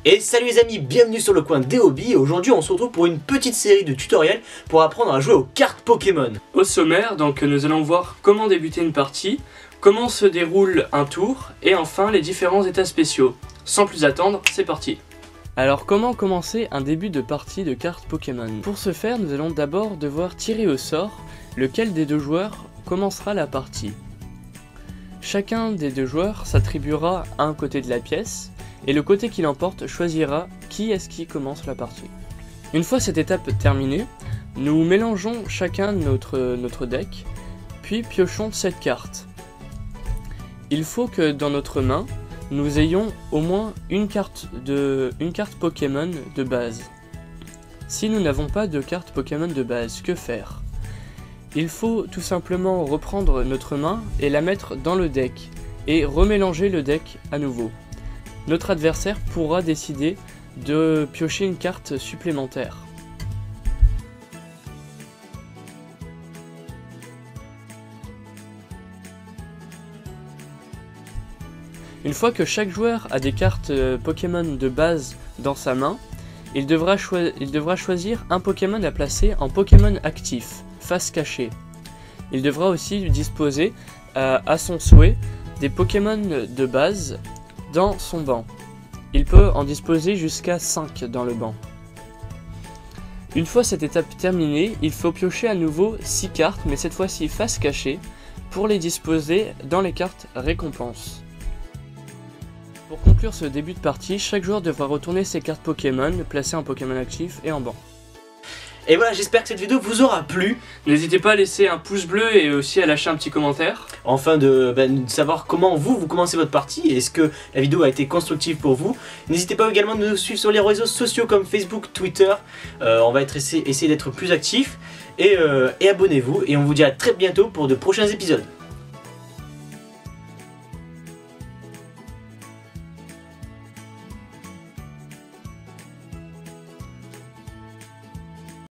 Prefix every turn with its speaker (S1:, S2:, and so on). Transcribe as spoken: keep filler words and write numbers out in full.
S1: Et salut les amis, bienvenue sur le coin des hobbies. Aujourd'hui on se retrouve pour une petite série de tutoriels pour apprendre à jouer aux cartes Pokémon.
S2: Au sommaire, donc nous allons voir comment débuter une partie, comment se déroule un tour et enfin les différents états spéciaux. Sans plus attendre, c'est parti. Alors comment commencer un début de partie de cartes Pokémon? Pour ce faire, nous allons d'abord devoir tirer au sort lequel des deux joueurs commencera la partie. Chacun des deux joueurs s'attribuera un côté de la pièce et le côté qui l'emporte choisira qui est-ce qui commence la partie. Une fois cette étape terminée, nous mélangeons chacun notre, notre deck, puis piochons cette carte. Il faut que dans notre main, nous ayons au moins une carte, de, une carte Pokémon de base. Si nous n'avons pas de carte Pokémon de base, que faire? Il faut tout simplement reprendre notre main et la mettre dans le deck, et remélanger le deck à nouveau. Notre adversaire pourra décider de piocher une carte supplémentaire. Une fois que chaque joueur a des cartes Pokémon de base dans sa main, il devra, choi- il devra choisir un Pokémon à placer en Pokémon actif, face cachée. Il devra aussi disposer euh, à son souhait des Pokémon de base dans son banc. Il peut en disposer jusqu'à cinq dans le banc. Une fois cette étape terminée, il faut piocher à nouveau six cartes, mais cette fois-ci face cachée, pour les disposer dans les cartes récompenses. Pour conclure ce début de partie, chaque joueur devra retourner ses cartes Pokémon, placer en Pokémon actif et en banc.
S1: Et voilà, j'espère que cette vidéo vous aura plu.
S2: N'hésitez pas à laisser un pouce bleu et aussi à lâcher un petit commentaire.
S1: Enfin de, ben, de savoir comment vous, vous commencez votre partie. Est-ce que la vidéo a été constructive pour vous? N'hésitez pas également de nous suivre sur les réseaux sociaux comme Facebook, Twitter. Euh, on va être, essayer, essayer d'être plus actifs. Et, euh, et abonnez-vous. Et on vous dit à très bientôt pour de prochains épisodes.